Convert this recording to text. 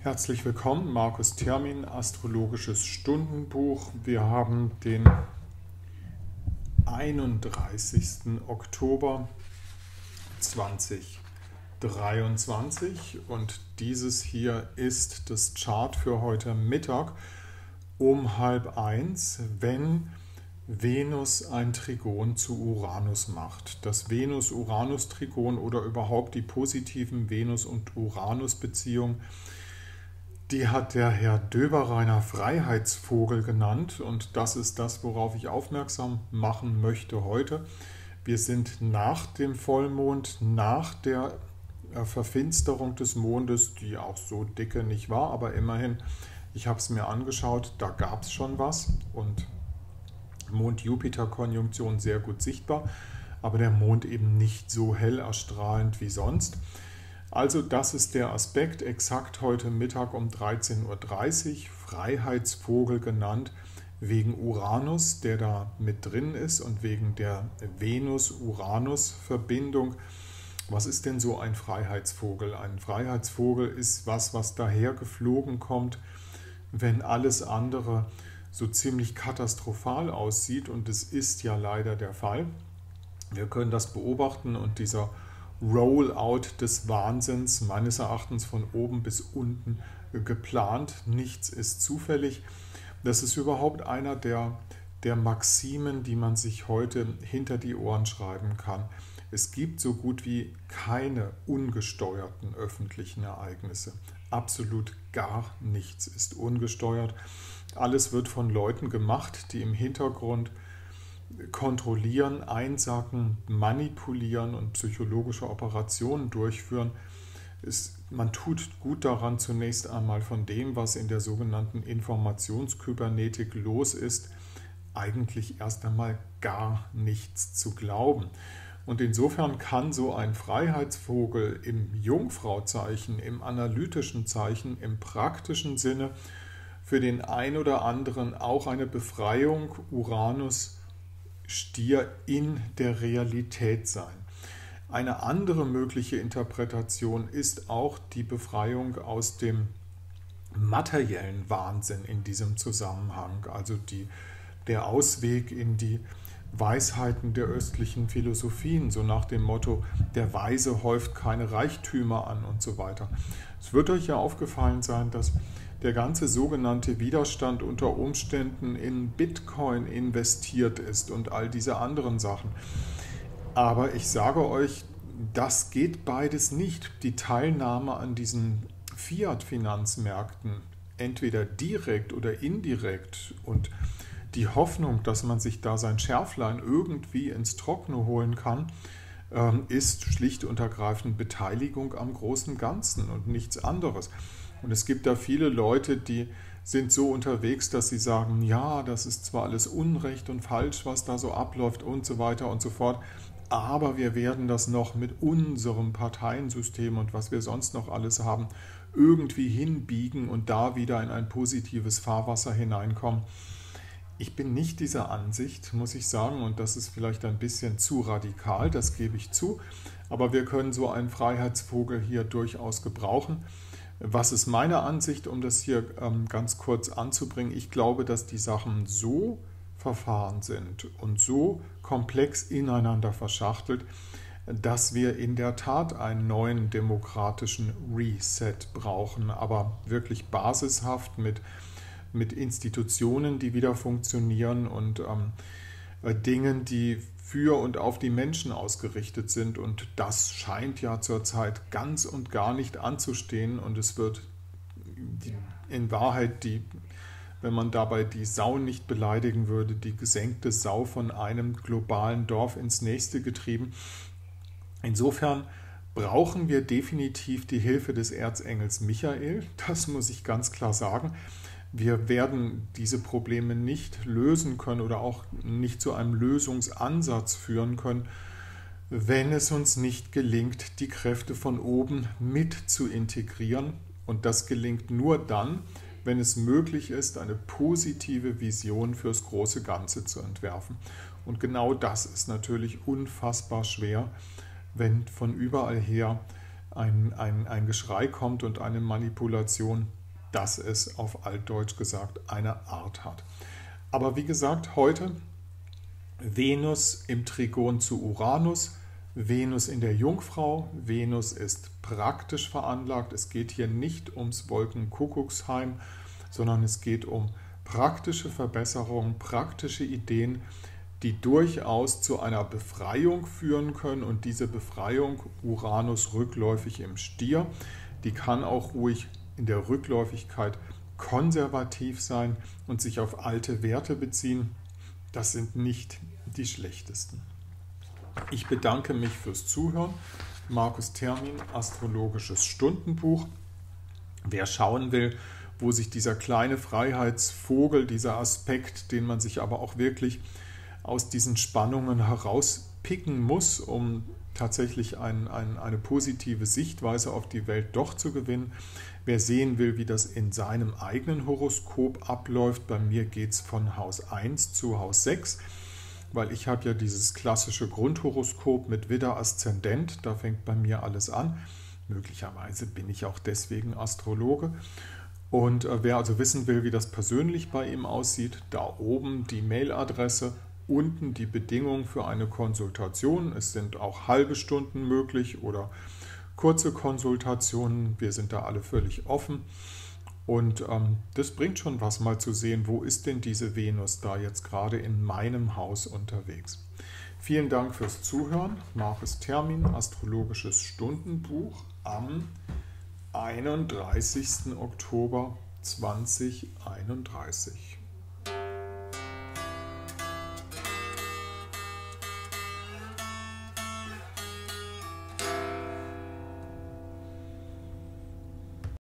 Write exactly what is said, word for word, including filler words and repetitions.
Herzlich willkommen, Markus Termin, Astrologisches Stundenbuch. Wir haben den einunddreißigsten Oktober zweitausenddreiundzwanzig und dieses hier ist das Chart für heute Mittag um halb eins, wenn Venus ein Trigon zu Uranus macht. Das Venus-Uranus-Trigon oder überhaupt die positiven Venus- und Uranus-Beziehungen, die hat der Herr Döbereiner Freiheitsvogel genannt und das ist das, worauf ich aufmerksam machen möchte heute. Wir sind nach dem Vollmond, nach der Verfinsterung des Mondes, die auch so dicke nicht war, aber immerhin, ich habe es mir angeschaut, da gab es schon was und Mond-Jupiter-Konjunktion sehr gut sichtbar, aber der Mond eben nicht so hell erstrahlend wie sonst. Also das ist der Aspekt, exakt heute Mittag um dreizehn Uhr dreißig, Freiheitsvogel genannt, wegen Uranus, der da mit drin ist und wegen der Venus-Uranus-Verbindung. Was ist denn so ein Freiheitsvogel? Ein Freiheitsvogel ist was, was daher geflogen kommt, wenn alles andere so ziemlich katastrophal aussieht und es ist ja leider der Fall. Wir können das beobachten und dieser Rollout des Wahnsinns, meines Erachtens von oben bis unten geplant. Nichts ist zufällig. Das ist überhaupt einer der, der Maximen, die man sich heute hinter die Ohren schreiben kann. Es gibt so gut wie keine ungesteuerten öffentlichen Ereignisse. Absolut gar nichts ist ungesteuert. Alles wird von Leuten gemacht, die im Hintergrund kontrollieren, einsacken, manipulieren und psychologische Operationen durchführen. Ist, man tut gut daran, zunächst einmal von dem, was in der sogenannten Informationskybernetik los ist, eigentlich erst einmal gar nichts zu glauben. Und insofern kann so ein Freiheitsvogel im Jungfrauzeichen, im analytischen Zeichen, im praktischen Sinne für den ein oder anderen auch eine Befreiung Uranus Stier in der Realität sein. Eine andere mögliche Interpretation ist auch die Befreiung aus dem materiellen Wahnsinn in diesem Zusammenhang, also die, der Ausweg in die Weisheiten der östlichen Philosophien, so nach dem Motto, der Weise häuft keine Reichtümer an und so weiter. Es wird euch ja aufgefallen sein, dass der ganze sogenannte Widerstand unter Umständen in Bitcoin investiert ist und all diese anderen Sachen. Aber ich sage euch, das geht beides nicht. Die Teilnahme an diesen Fiat-Finanzmärkten, entweder direkt oder indirekt und die Hoffnung, dass man sich da sein Schärflein irgendwie ins Trockene holen kann, ist schlicht und ergreifend Beteiligung am großen Ganzen und nichts anderes. Und es gibt da viele Leute, die sind so unterwegs, dass sie sagen, ja, das ist zwar alles Unrecht und falsch, was da so abläuft und so weiter und so fort, aber wir werden das noch mit unserem Parteiensystem und was wir sonst noch alles haben, irgendwie hinbiegen und da wieder in ein positives Fahrwasser hineinkommen. Ich bin nicht dieser Ansicht, muss ich sagen, und das ist vielleicht ein bisschen zu radikal, das gebe ich zu, aber wir können so einen Freiheitsvogel hier durchaus gebrauchen. Was ist meine Ansicht, um das hier ähm, ganz kurz anzubringen? Ich glaube, dass die Sachen so verfahren sind und so komplex ineinander verschachtelt, dass wir in der Tat einen neuen demokratischen Reset brauchen, aber wirklich basishaft mit, mit Institutionen, die wieder funktionieren und ähm, Dingen, die für und auf die Menschen ausgerichtet sind und das scheint ja zurzeit ganz und gar nicht anzustehen und es wird die, in Wahrheit, die, wenn man dabei die Sau nicht beleidigen würde, die gesenkte Sau von einem globalen Dorf ins nächste getrieben. Insofern brauchen wir definitiv die Hilfe des Erzengels Michael, das muss ich ganz klar sagen. Wir werden diese Probleme nicht lösen können oder auch nicht zu einem Lösungsansatz führen können, wenn es uns nicht gelingt, die Kräfte von oben mit zu integrieren. Und das gelingt nur dann, wenn es möglich ist, eine positive Vision fürs große Ganze zu entwerfen. Und genau das ist natürlich unfassbar schwer, wenn von überall her ein, ein, ein Geschrei kommt und eine Manipulation, dass es auf Altdeutsch gesagt eine Art hat. Aber wie gesagt, heute Venus im Trigon zu Uranus, Venus in der Jungfrau. Venus ist praktisch veranlagt. Es geht hier nicht ums Wolkenkuckucksheim, sondern es geht um praktische Verbesserungen, praktische Ideen, die durchaus zu einer Befreiung führen können. Und diese Befreiung, Uranus rückläufig im Stier, die kann auch ruhig in der Rückläufigkeit konservativ sein und sich auf alte Werte beziehen. Das sind nicht die schlechtesten. Ich bedanke mich fürs Zuhören. Markus Termin, Astrologisches Stundenbuch. Wer schauen will, wo sich dieser kleine Freiheitsvogel, dieser Aspekt, den man sich aber auch wirklich aus diesen Spannungen herauspicken muss, um tatsächlich ein, ein, eine positive Sichtweise auf die Welt doch zu gewinnen. Wer sehen will, wie das in seinem eigenen Horoskop abläuft, bei mir geht es von Haus eins zu Haus sechs, weil ich habe ja dieses klassische Grundhoroskop mit Widder Aszendent, da fängt bei mir alles an. Möglicherweise bin ich auch deswegen Astrologe. Und äh, wer also wissen will, wie das persönlich bei ihm aussieht, da oben die Mailadresse, unten die Bedingungen für eine Konsultation. Es sind auch halbe Stunden möglich oder kurze Konsultationen. Wir sind da alle völlig offen. Und ähm, das bringt schon was, mal zu sehen, wo ist denn diese Venus da jetzt gerade in meinem Haus unterwegs. Vielen Dank fürs Zuhören. Markus Termin, Astrologisches Stundenbuch am einunddreißigsten Oktober zweitausendeinunddreißig.